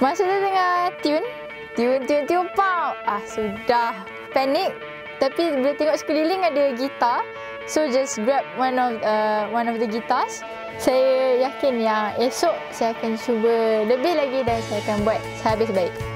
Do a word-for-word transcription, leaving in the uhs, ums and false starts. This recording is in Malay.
Masa tu tengah tune, tune, tune, tune, pow. Ah, sudah. Panik. Tapi bila tengok sekeliling ada gitar, so just grab one of uh, one of the guitars. Saya yakin yang esok saya akan cuba lebih lagi dan saya akan buat sehabis baik.